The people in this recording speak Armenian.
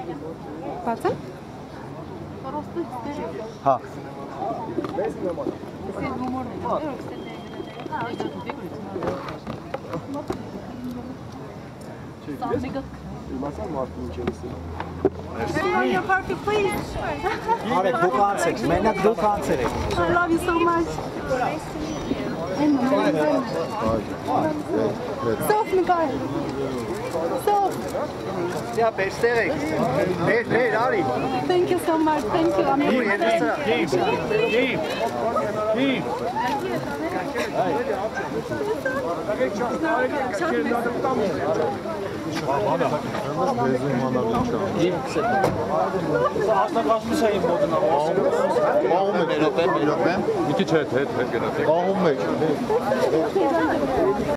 Բացեմ։ Հա։ Արեք դուք անցեք, մենակ դուք անցեք։ I love you so much. Sof Mikael. Sof. Ja, bestelijk. Nee, Ari. Thank you so much. Thank you. I'm your Iki çet,